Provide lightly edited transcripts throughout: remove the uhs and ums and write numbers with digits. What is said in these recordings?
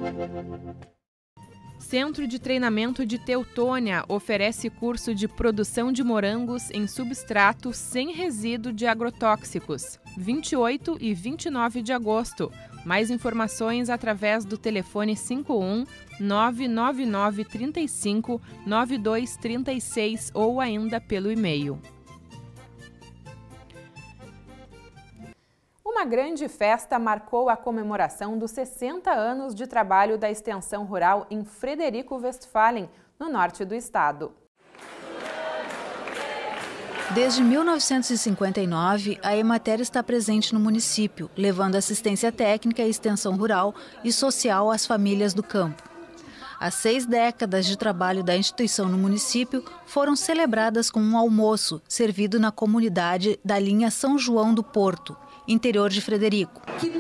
Centro de Treinamento de Teutônia oferece curso de produção de morangos em substrato sem resíduo de agrotóxicos, 28 e 29 de agosto. Mais informações através do telefone 51 999 35 9236 ou ainda pelo e-mail. Uma grande festa marcou a comemoração dos 60 anos de trabalho da extensão rural em Frederico Westphalen, no norte do estado. Desde 1959, a Emater está presente no município, levando assistência técnica, extensão rural e social às famílias do campo. As 6 décadas de trabalho da instituição no município foram celebradas com um almoço servido na comunidade da linha São João do Porto, interior de Frederico.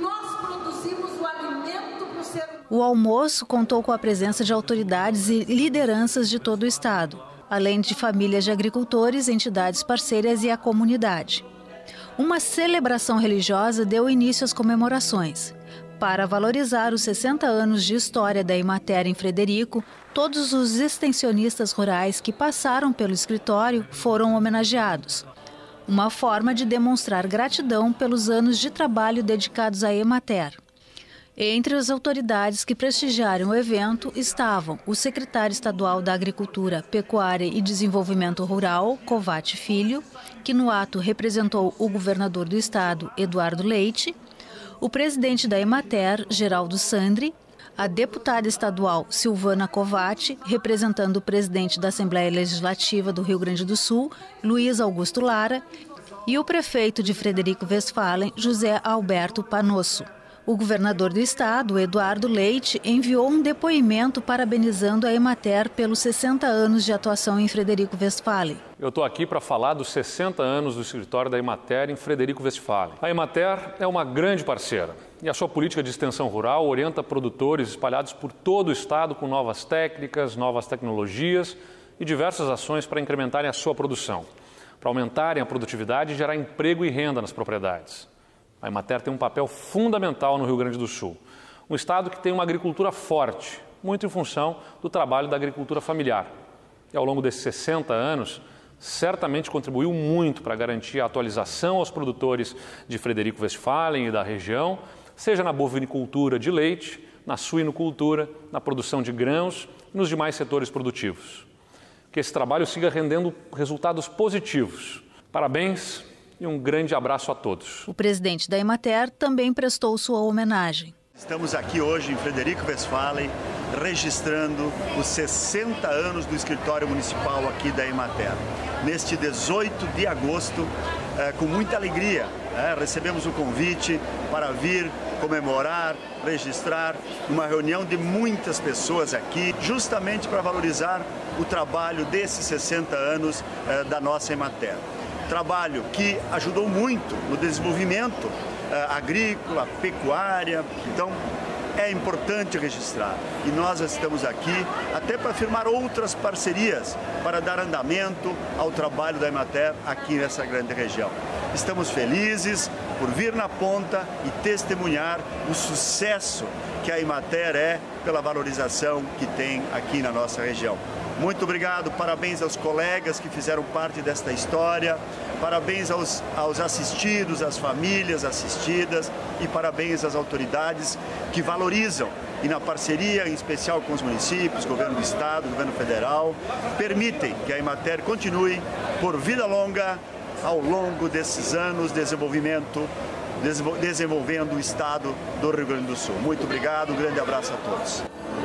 O almoço contou com a presença de autoridades e lideranças de todo o estado, além de famílias de agricultores, entidades parceiras e a comunidade. Uma celebração religiosa deu início às comemorações. Para valorizar os 60 anos de história da Emater em Frederico, todos os extensionistas rurais que passaram pelo escritório foram homenageados. Uma forma de demonstrar gratidão pelos anos de trabalho dedicados à Emater. Entre as autoridades que prestigiaram o evento estavam o secretário estadual da Agricultura, Pecuária e Desenvolvimento Rural, Covatti Filho, que no ato representou o governador do estado, Eduardo Leite, o presidente da Emater, Geraldo Sandri, a deputada estadual Silvana Covatti, representando o presidente da Assembleia Legislativa do Rio Grande do Sul, Luiz Augusto Lara, e o prefeito de Frederico Westphalen, José Alberto Panosso. O governador do estado, Eduardo Leite, enviou um depoimento parabenizando a Emater pelos 60 anos de atuação em Frederico Westphalen. Eu estou aqui para falar dos 60 anos do escritório da Emater em Frederico Westphalen. A Emater é uma grande parceira e a sua política de extensão rural orienta produtores espalhados por todo o estado com novas técnicas, novas tecnologias e diversas ações para incrementarem a sua produção, para aumentarem a produtividade e gerar emprego e renda nas propriedades. A Emater tem um papel fundamental no Rio Grande do Sul, um estado que tem uma agricultura forte, muito em função do trabalho da agricultura familiar. E ao longo desses 60 anos, certamente contribuiu muito para garantir a atualização aos produtores de Frederico Westphalen e da região, seja na bovinicultura de leite, na suinocultura, na produção de grãos e nos demais setores produtivos. Que esse trabalho siga rendendo resultados positivos. Parabéns e um grande abraço a todos. O presidente da Emater também prestou sua homenagem. Estamos aqui hoje em Frederico Westphalen, registrando os 60 anos do escritório municipal aqui da Emater. Neste 18 de agosto, com muita alegria, recebemos o convite para vir comemorar, registrar uma reunião de muitas pessoas aqui, justamente para valorizar o trabalho desses 60 anos da nossa Emater. Trabalho que ajudou muito no desenvolvimento agrícola, pecuária. Então, é importante registrar. E nós estamos aqui até para firmar outras parcerias para dar andamento ao trabalho da Emater aqui nessa grande região. Estamos felizes por vir na ponta e testemunhar o sucesso que a Emater é pela valorização que tem aqui na nossa região. Muito obrigado, parabéns aos colegas que fizeram parte desta história, parabéns aos assistidos, às famílias assistidas e parabéns às autoridades que valorizam e na parceria, em especial com os municípios, governo do estado, governo federal, permitem que a Emater continue por vida longa ao longo desses anos de desenvolvendo o estado do Rio Grande do Sul. Muito obrigado, um grande abraço a todos.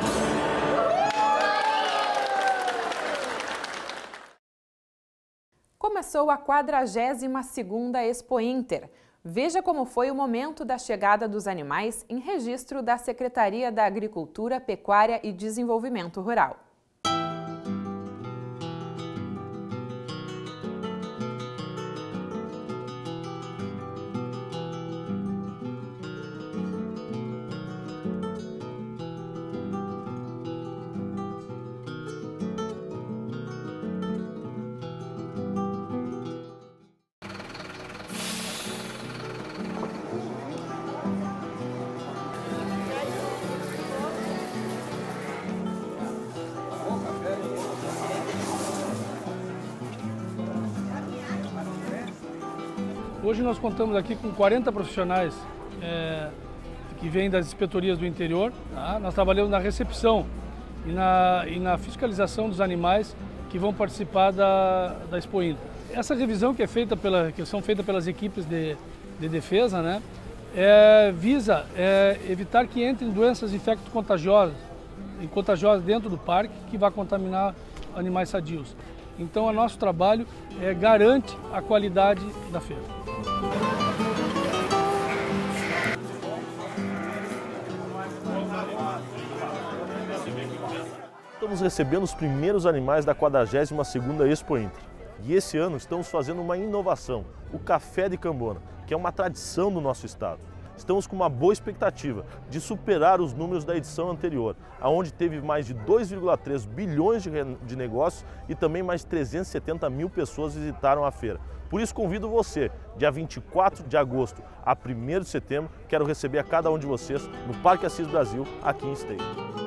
Começou a 42ª Expo Inter. Veja como foi o momento da chegada dos animais em registro da Secretaria da Agricultura, Pecuária e Desenvolvimento Rural. Hoje nós contamos aqui com 40 profissionais que vêm das inspetorias do interior. Tá? Nós trabalhamos na recepção e na fiscalização dos animais que vão participar da Expo Inter. Essa revisão que são feitas pelas equipes de defesa, né, visa evitar que entrem doenças infecto-contagiosas dentro do parque que vai contaminar animais sadios. Então, o nosso trabalho garante a qualidade da feira. Estamos recebendo os primeiros animais da 42ª Expo Inter. E esse ano estamos fazendo uma inovação, o café de Cambona, que é uma tradição do nosso estado. Estamos com uma boa expectativa de superar os números da edição anterior, onde teve mais de 2,3 bilhões de negócios e também mais de 370 mil pessoas visitaram a feira. Por isso convido você, dia 24 de agosto a 1º de setembro, quero receber a cada um de vocês no Parque Assis Brasil, aqui em Esteio.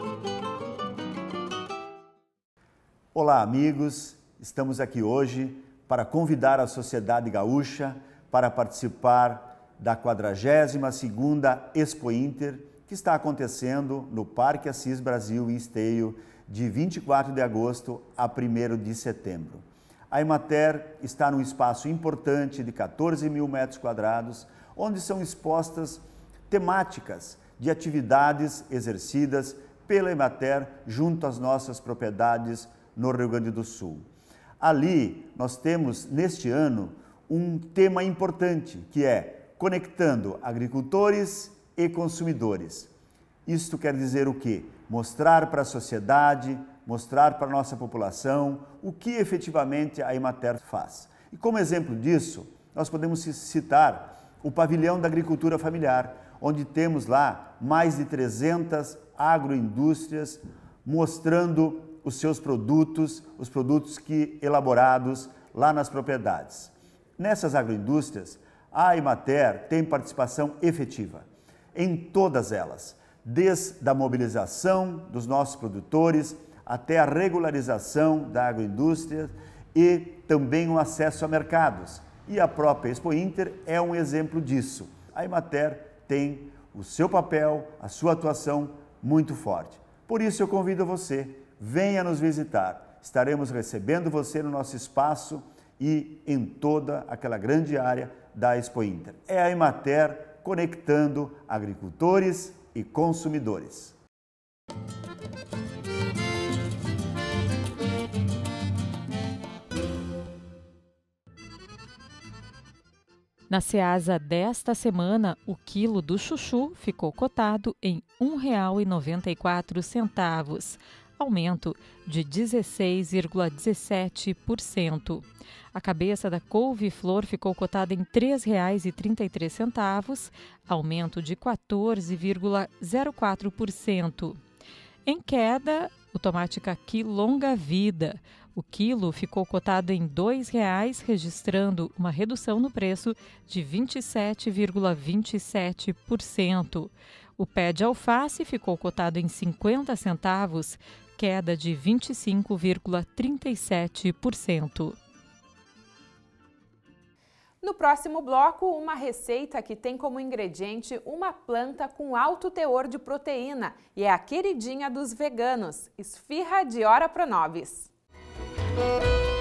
Olá, amigos! Estamos aqui hoje para convidar a sociedade gaúcha para participar da 42ª Expo Inter, que está acontecendo no Parque Assis Brasil, em Esteio, de 24 de agosto a 1º de setembro. A Emater está num espaço importante de 14 mil metros quadrados, onde são expostas temáticas de atividades exercidas pela Emater junto às nossas propriedades no Rio Grande do Sul. Ali nós temos, neste ano, um tema importante, que é conectando agricultores e consumidores. Isto quer dizer o quê? Mostrar para a sociedade, mostrar para a nossa população o que efetivamente a Emater faz. E como exemplo disso, nós podemos citar o pavilhão da agricultura familiar, onde temos lá mais de 300 agroindústrias mostrando os seus produtos, os produtos elaborados lá nas propriedades. Nessas agroindústrias, a Emater tem participação efetiva em todas elas, desde a mobilização dos nossos produtores até a regularização da agroindústria e também o acesso a mercados. E a própria Expo Inter é um exemplo disso. A Emater tem o seu papel, a sua atuação muito forte. Por isso eu convido você, venha nos visitar. Estaremos recebendo você no nosso espaço e em toda aquela grande área da Expo Inter. É a Emater conectando agricultores e consumidores. Na Ceasa desta semana, o quilo do chuchu ficou cotado em R$ 1,94, aumento de 16,17%. A cabeça da couve-flor ficou cotada em R$ 3,33, aumento de 14,04%. Em queda, o tomate caqui longa vida. O quilo ficou cotado em R$ 2,00, registrando uma redução no preço de 27,27%. O pé de alface ficou cotado em 50 centavos, queda de 25,37%. No próximo bloco, uma receita que tem como ingrediente uma planta com alto teor de proteína e é a queridinha dos veganos, esfirra de ora pro nobis.